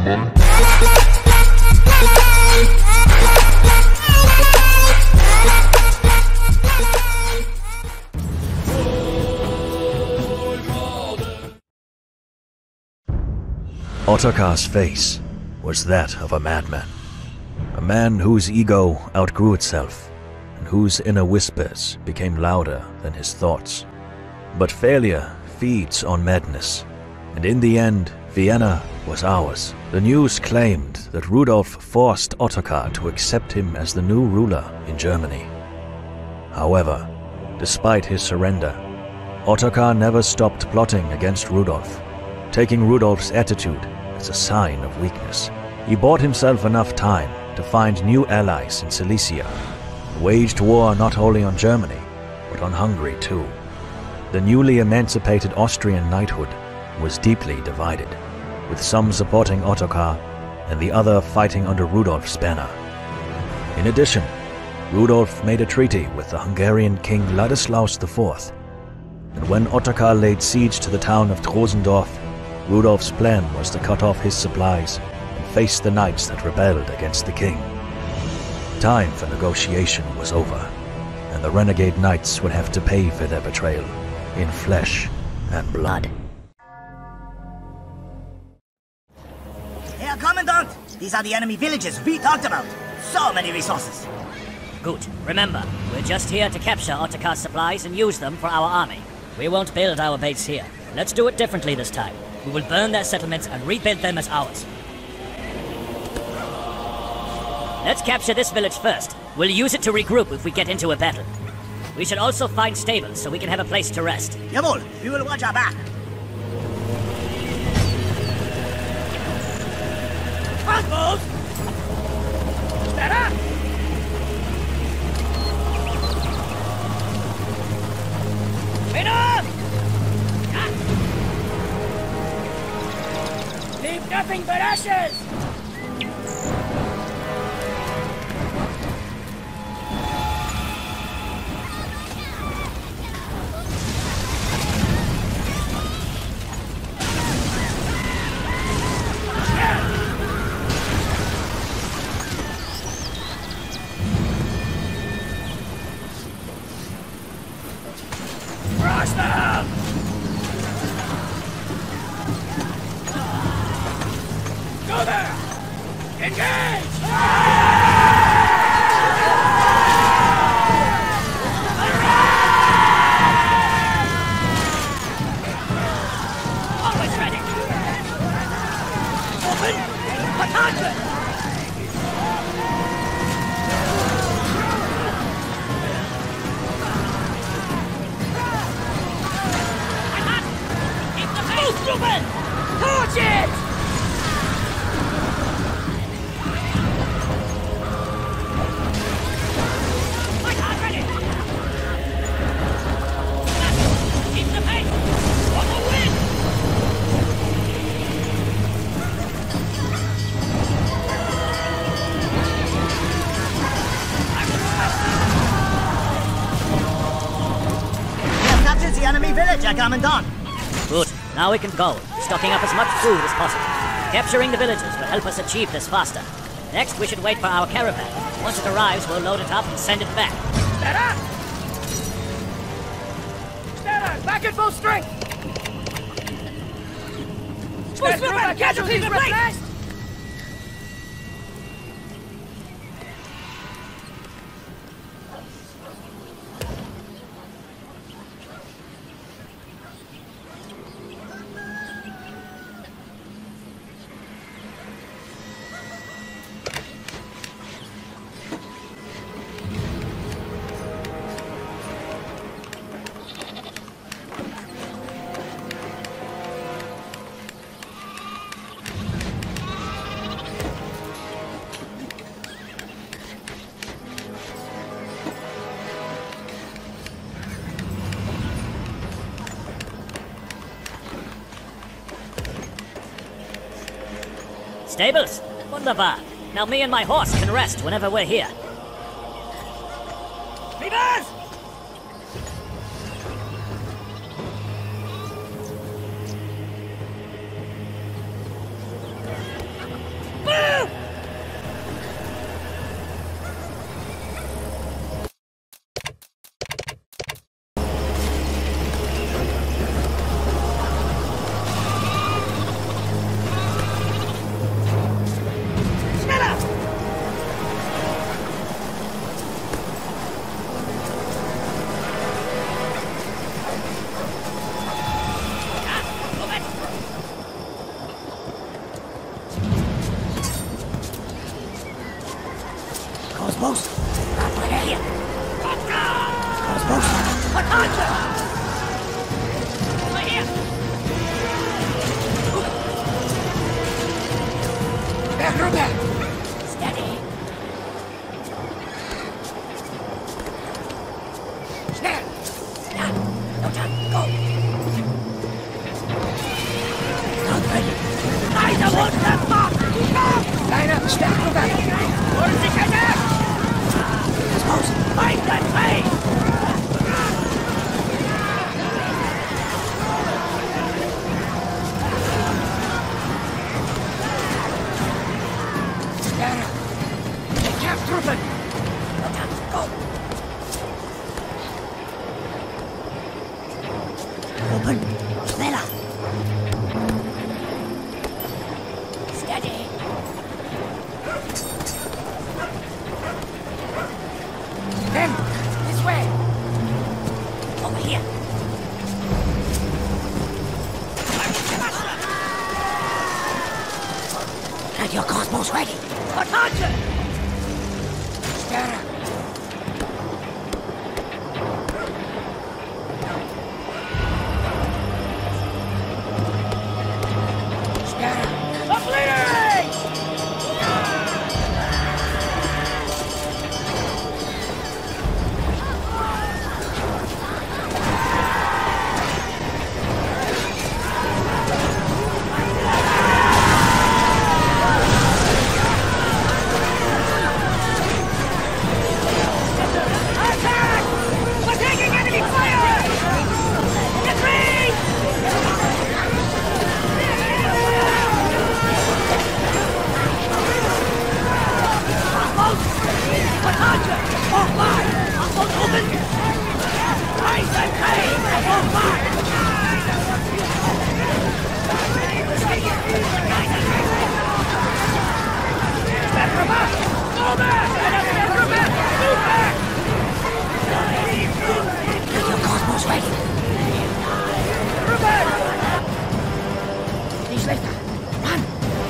Ottokar's face was that of a madman. A man whose ego outgrew itself, and whose inner whispers became louder than his thoughts. But failure feeds on madness, and in the end, Vienna was ours. The news claimed that Rudolf forced Ottokar to accept him as the new ruler in Germany. However, despite his surrender, Ottokar never stopped plotting against Rudolf, taking Rudolf's attitude as a sign of weakness. He bought himself enough time to find new allies in Silesia, and waged war not only on Germany, but on Hungary too. The newly emancipated Austrian knighthood was deeply divided, with some supporting Ottokar and the other fighting under Rudolf's banner. In addition, Rudolf made a treaty with the Hungarian king Ladislaus IV, and when Ottokar laid siege to the town of Trosendorf, Rudolf's plan was to cut off his supplies and face the knights that rebelled against the king. Time for negotiation was over, and the renegade knights would have to pay for their betrayal in flesh and blood. Herr Commandant! These are the enemy villages we talked about. So many resources. Good. Remember, we're just here to capture Ottokar's supplies and use them for our army. We won't build our base here. Let's do it differently this time. We will burn their settlements and rebuild them as ours. Let's capture this village first. We'll use it to regroup if we get into a battle. We should also find stables so we can have a place to rest. Jawohl, we will watch our back. Crossbows! Better! Enough! Leave nothing but ashes! Crush them! Go there! Engage! Always ready! Open! Attack! Stupid! Torch it! My card ready! Keep the pace! For the win! We have captured the enemy village, Herr Commandant. Good. Now we can go, stocking up as much food as possible. Capturing the villages will help us achieve this faster. Next, we should wait for our caravan. Once it arrives, we'll load it up and send it back. Better! Better! Back at full strength! Casualties replaced! Stables? Wunderbar. Now me and my horse can rest whenever we're here. Beavers! Rupert! Steady. Schnell! Ja, no time. Go. Start ready. Neither won't step up. Line up, step, Rupert! Hold sich Kette! Los, find that way! Schneller! Die Kampftruppen! No time. Go. Open. Schneller. Steady. Then, this way! Over here. Get your crossbows ready. Attention! Schneller! Schneller! Bleeding! Attack! We're taking enemy fire! Retreat! Attention! All fire! Almost open! Rise and aim! All fire! Step, Rupert! Go back! Step, Rupert! Move back! Get your crossbows ready. Rupert! Nicht schlechter! Run!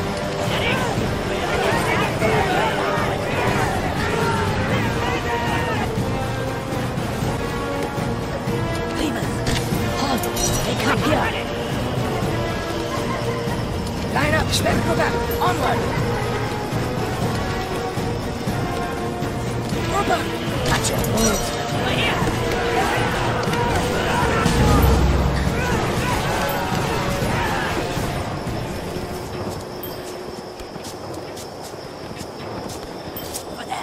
Beavers! Halt! They come here! Line up, step, Rupert! Onward! Rupert! Touch it! Over here! Over there!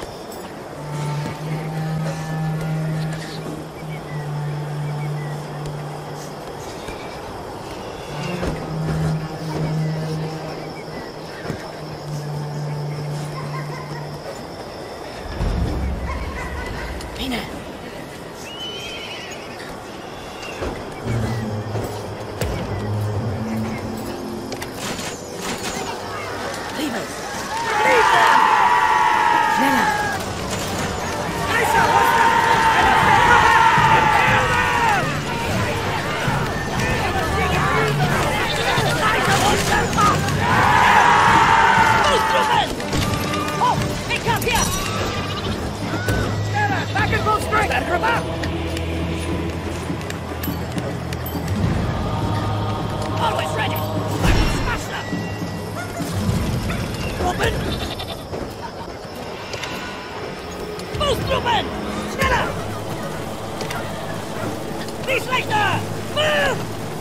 Mine! Beavers! Schneller! Oh! They come here! Schneller! Back in full strength! Step, Rupert! Always ready! I will smash them! Open! Most open! Schneller! Nicht schlechter! Move!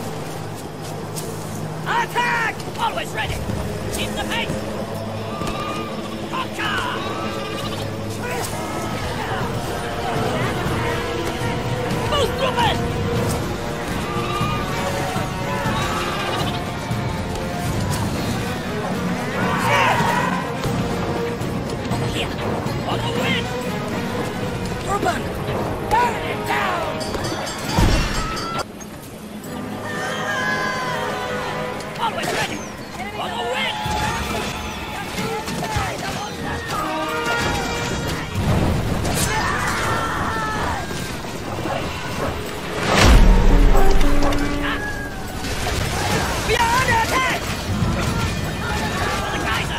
Attack! Always ready! Keep the pace! Conquer! Most open! Over here! On the wind! Rupert! Burn it down! Always ready! On the wind! We are under attack! For the Kaiser!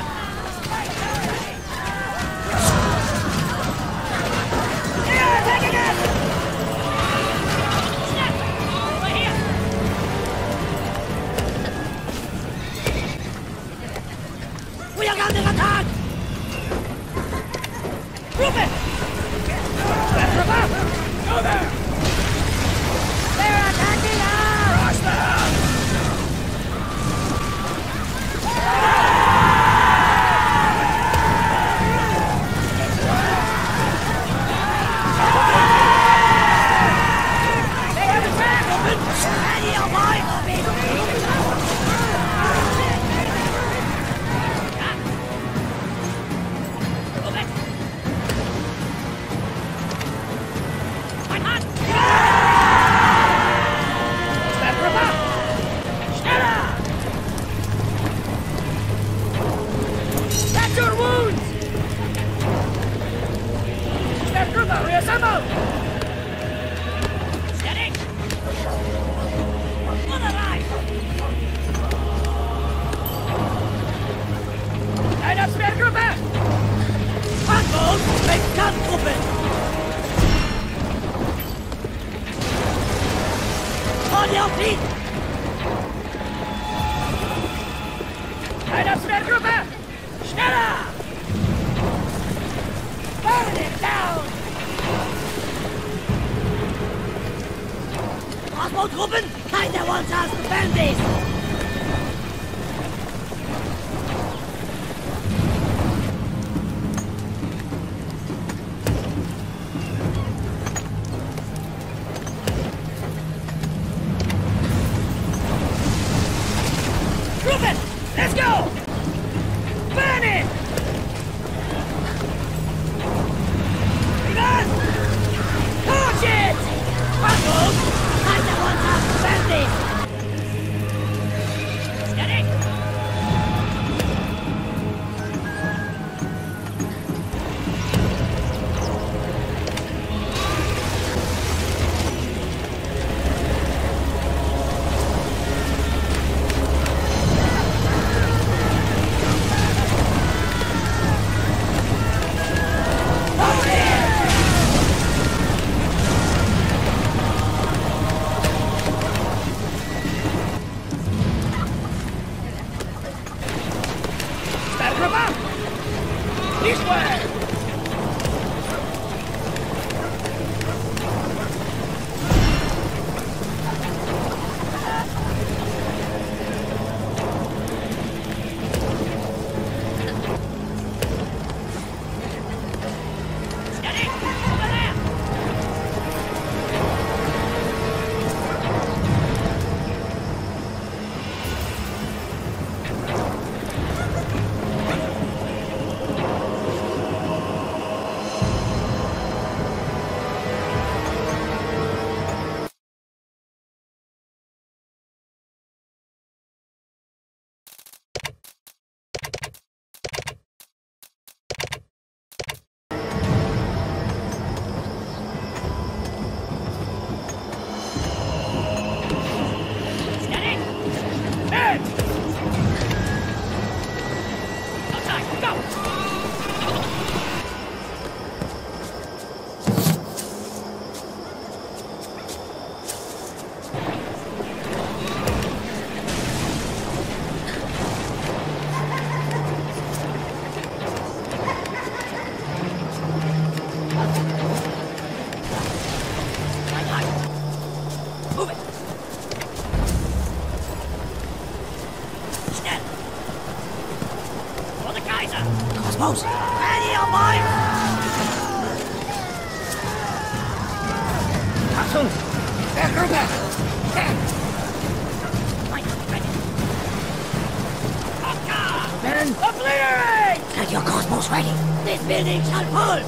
They are attacking us! Snap! Over here! We are under attack! Gruppe! Go there! They're attacking us! Crush them! They have attacked! Ready, your boy! Mein Hand! Schneller! Schneller! That's your wounds! Schneller, reassemble! Steady! On the right! Einer Schwergruppe! Handball! Mit Kampfgruppen! On your feet! Einer Schwergruppe! Schneller! Burn it down! Crossbow-Truppen! Keiner wants us to defend this! Gruppe! Let's go! Burn it! Reverse! Torch it! Handball! Keiner wants us to defend this! Steady! Schwergruppe! This way! Steady! Over there! Steady! Hey! No time, go! Mein Hand! Move it! Schnell! For the Kaiser! Cosmos, ready, your boy! Achtung! Schwergruppe! Mein Hand ready! Oscar! Then obliterate! Get your Cosmos ready! This building shall fall!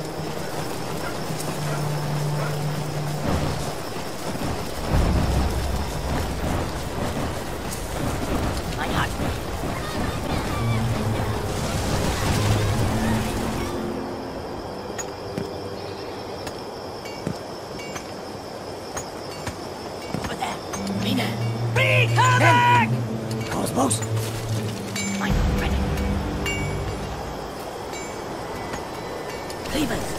Mein Hand! Over there! Mine! Wreak havoc! Cosmos, Mein Hand ready! Cleavers!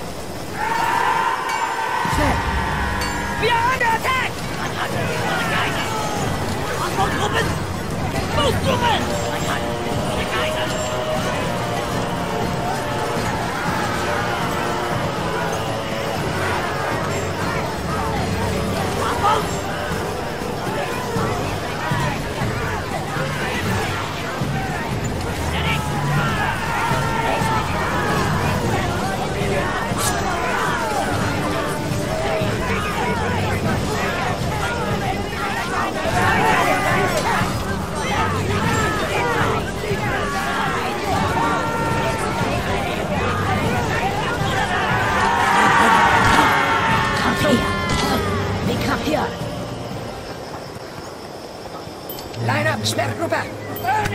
We are under attack! Mein Hand! For the Kaiser! Crossbow-Truppen! Fußtruppen! Mein Hand! For the Kaiser!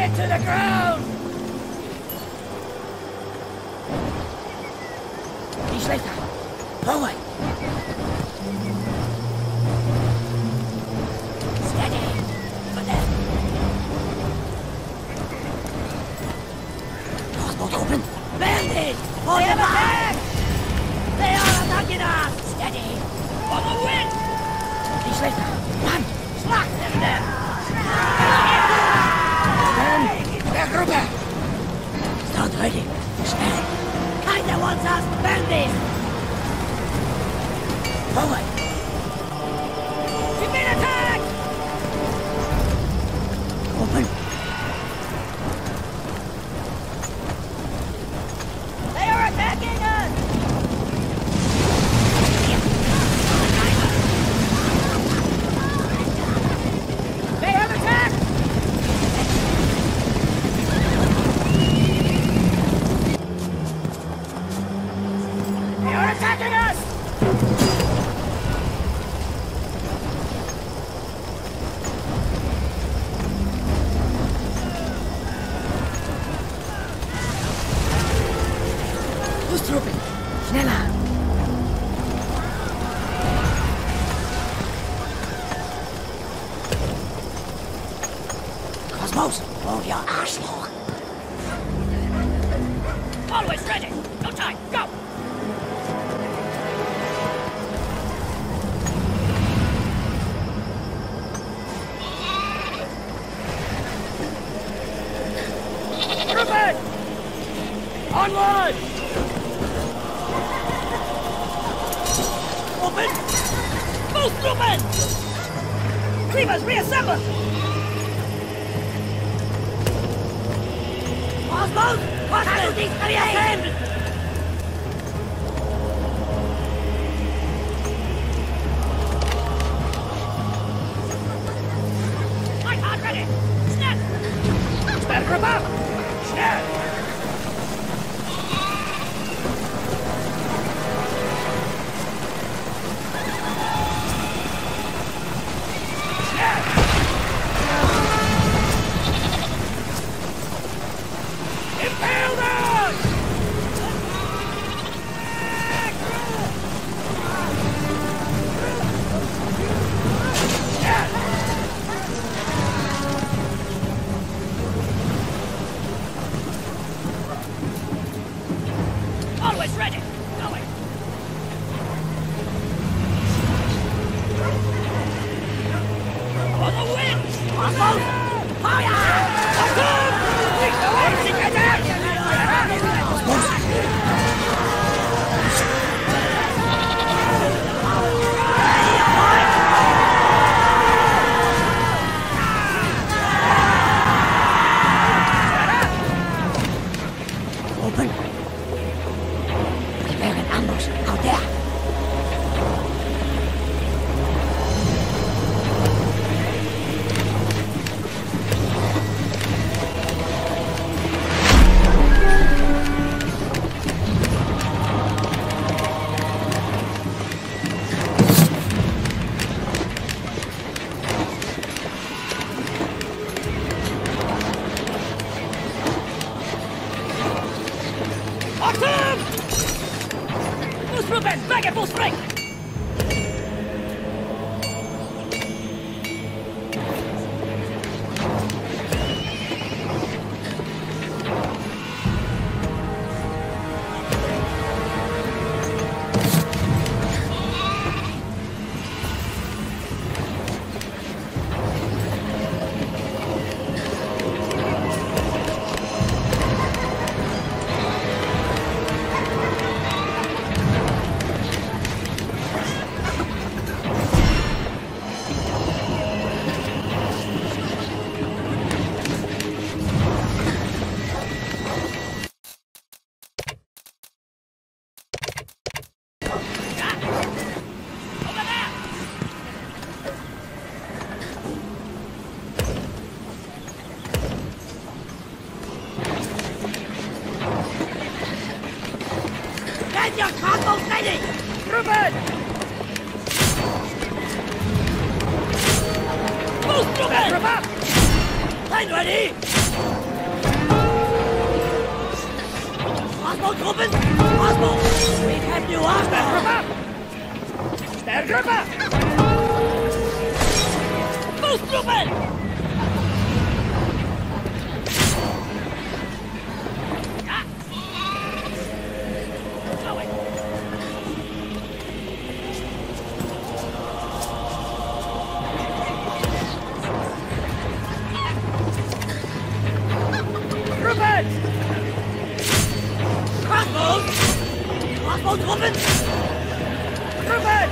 Get to the ground! Die schlechter! Forward! Steady! Over there! Crossbow open! Bandit! For the back! They are attacking us! Steady! For the win! Die schlechter! Run! Schlag them there! Der Gruppe! Stand ready! Schnell! Keiner wants us! Bandit! Forward! We've been attacked! Open! They are attacking us! They have attacked! They are attacking us! Fußtruppen! Schneller! Cosmos! Hold your Arschloch! Always ready! No time! Go! Truppen! Onward! Open! Move, Truppen! Cleavers, reassemble! Cosmos! Casualties, reassemble! My card ready! Snap! Sperrgruppe ab! Schnell! Impale them! Always ready! Going! For the win! Cosmos! Fire! Reach the way! Open! Prepare an ambush out there! Achtung! Fußtruppen, Wege, Fußbrink! Get your combos ready! Truppen! Move, Truppen! Line ready! Truppen! Osmo! We have new Osmo! Sterkruppen! Fußtruppen! Truppen! Truppen!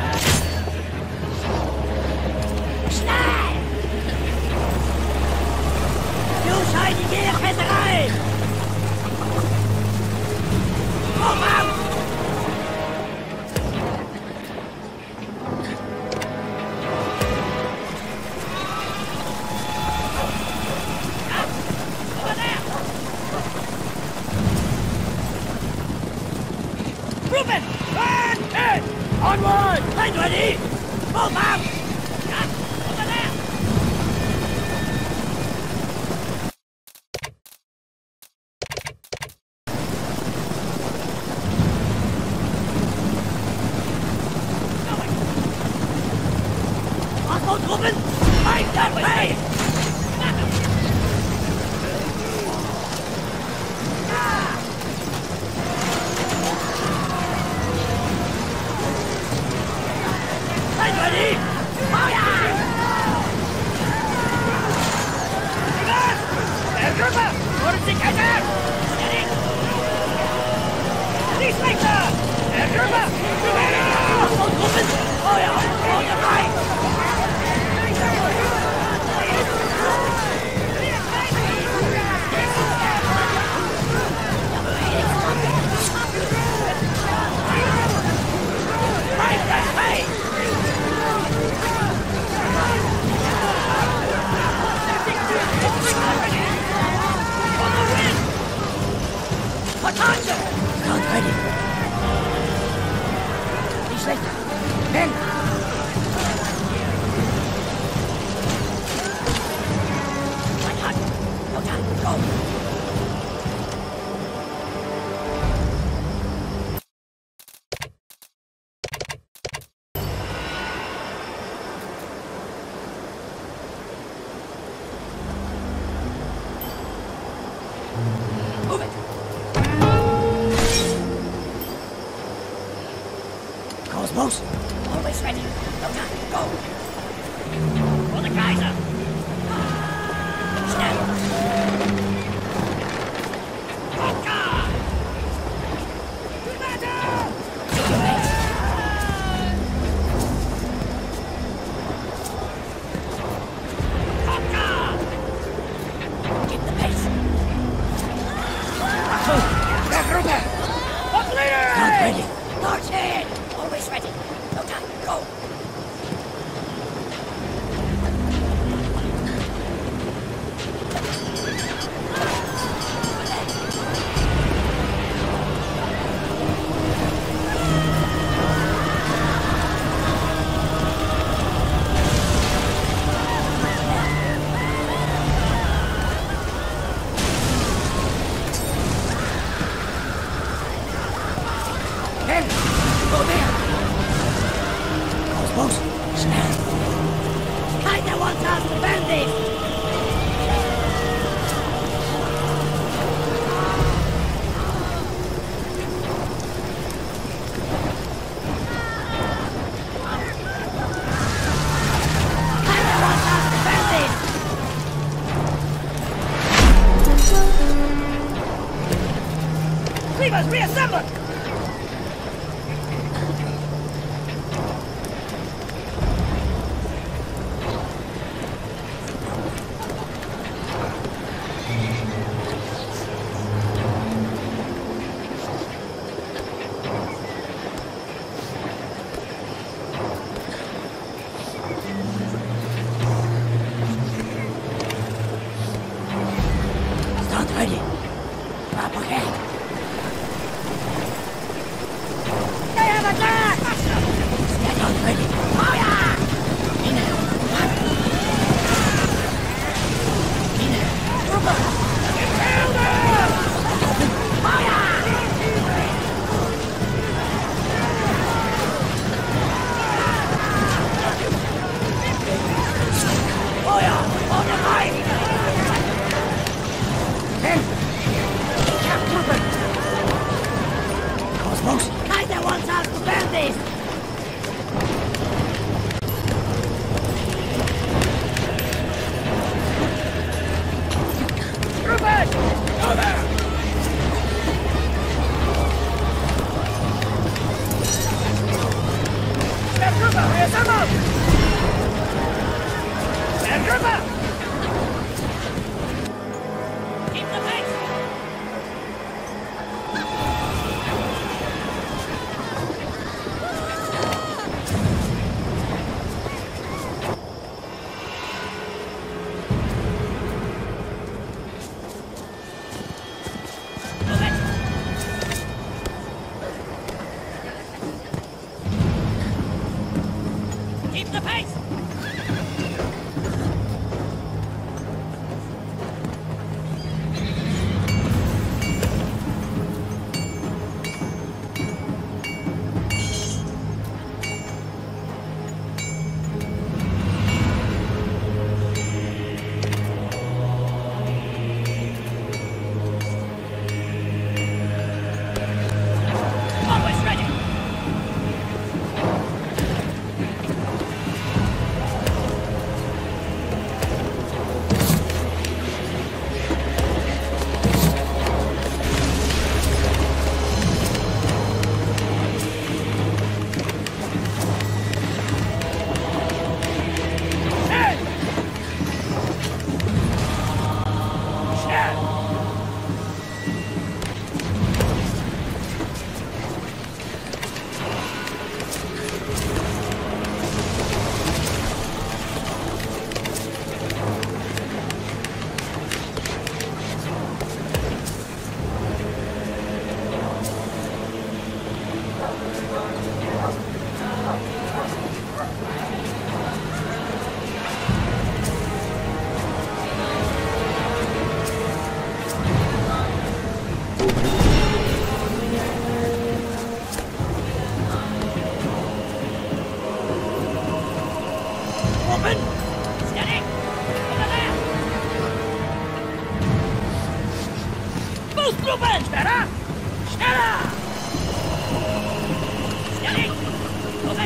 Schnell! Du scheinige Fesserei! Komm ab! Truppen! Back! Onward! Line ready! Move out! Over there! Truppen! Fight that way! Ready? Fire! Der Gruppe! Holen Sie Kaiser! Steady! Die Schlechter! Der Gruppe! Und Gruppen! Feuer! Feuer frei! Fight that way! Attention! Not ready. Die Schlechter. Men! Mein Hand. Lothar, go! Move it! Cosmos, always ready. No time, go! For the Kaiser! Schnell! Vodka! To battle! Take your base! Vodka! Get the pace! Der Gruppe! Artillery! Not ready! March in! Always ready! No time, go! Men! Go there! Cosmos, schnell! Keiner wants us to bend this! Keiner wants us to bend this! Cleavers, reassemble! Start ready! Up ahead! They have attacked! Start ready! Fire! Ine! Ine! Trooper! Kill them! Fire! Losgruppen! Schneller! Schneller! Steady! Move it!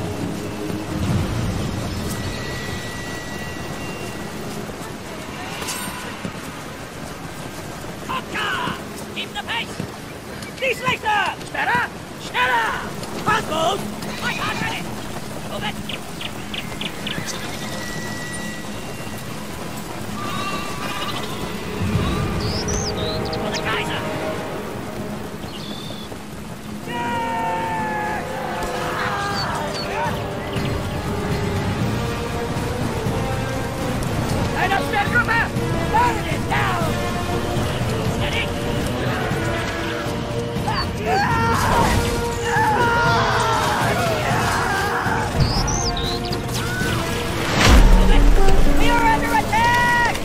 Vodka! Keep the pace! Die Schlechter! Schneller! Schneller! Crossbows! My God, ready! Move it! For the Kaiser! Eine Schnellgruppe! Burn it down! Steady! We are under attack!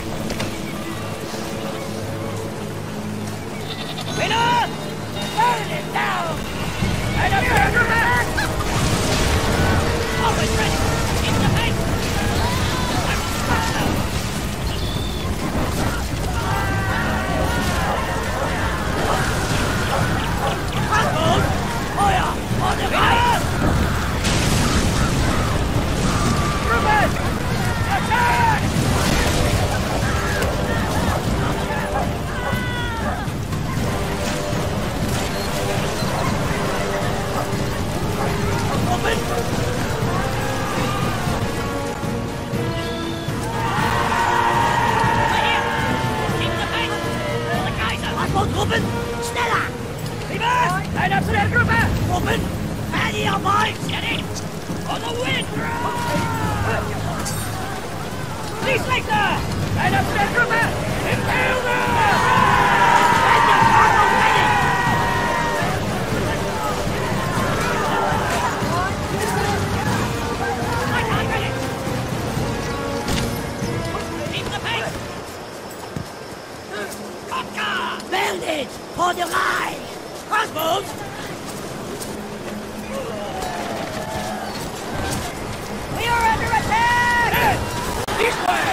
Winner! Burn it down! And a attack! Always ready! In the pace! I will smash them! Crossbows! Fire! On the right! Reuben! Attack! Open! Here! Keep the pace! For the Kaiser! Crossbows-Gruppen! Schneller! Lieber! Einer zu der Gruppe! Gruppen! Ready on point! Steady! On the wind! Die Schlechter! Einer zu der Gruppe! Impel them! Get the Crossbows ready! My God, ready! Keep the pace! Vodka! Bandage! For the line! Crossbows! We are under attack! Yes! This way!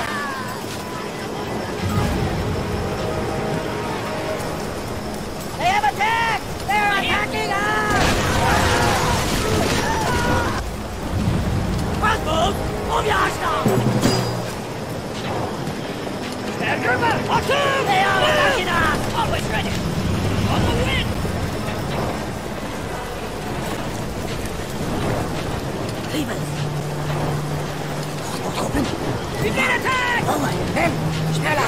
They have attacked! They're attacking us! Crossbows! Move your arsenal! They're German! They are attacking us! Always ready! On the wind! Liebes! Crossbows open! Wir gehen attack! Over! Hin! Schneller!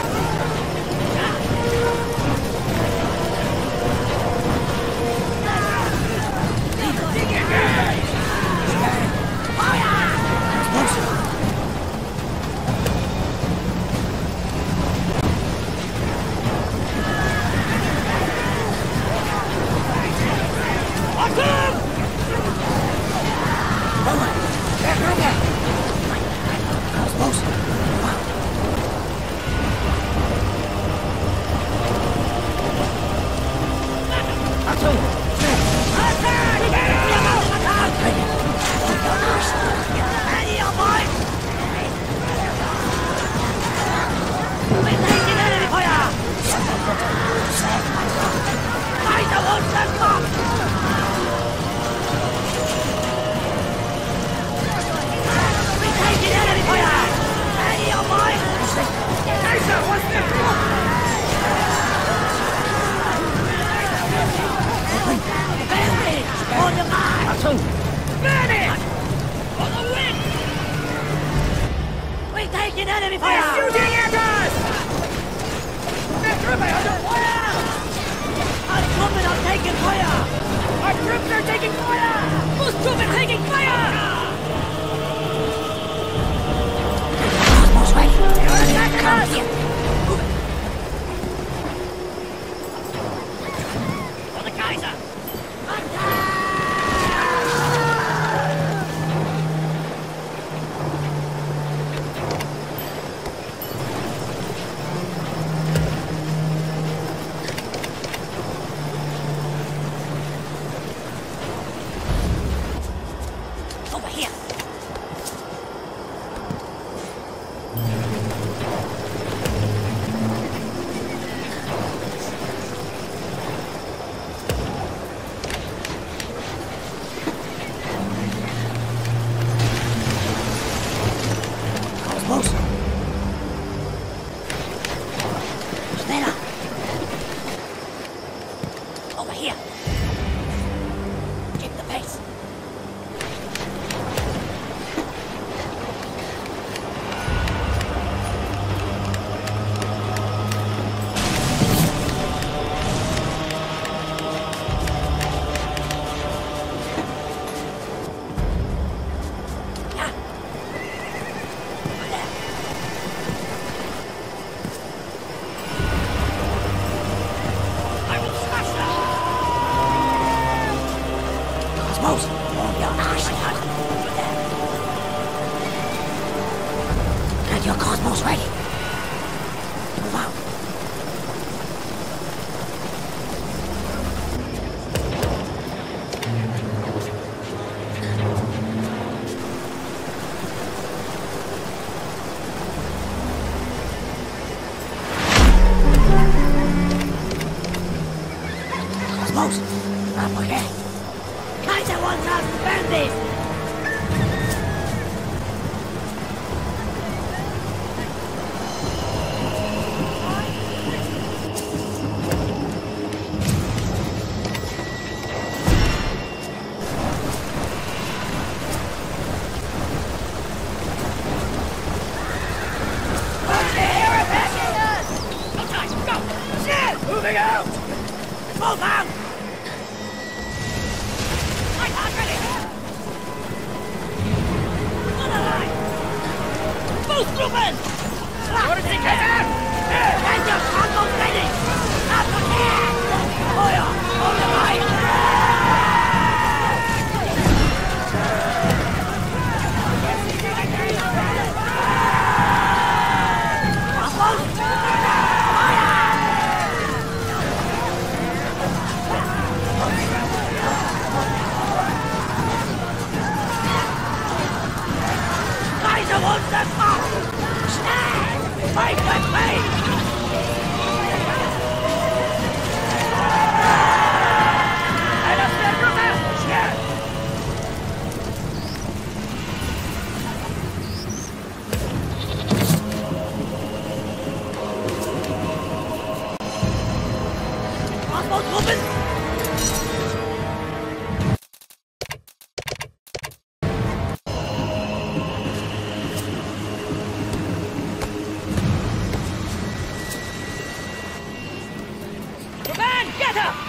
Feuer! Explosive! Achtung! Over! Der Gruppe! Explosive! Achtung! Attack! Attack! Ready on point! We're taking enemy fire! Kaiser wants them come! We're taking enemy fire! Ready on point! Kaiser wants them come! Bandage! On the line! Achtung! Burn it! On the wind! We're taking enemy fire! They're shooting at us! They're trooping under fire! Our troops are taking fire! Our troops are taking fire! Whose troops are taking fire? Crossbows right! They're attacking us! For the Kaiser! Over here! here. Keep the pace. Get her!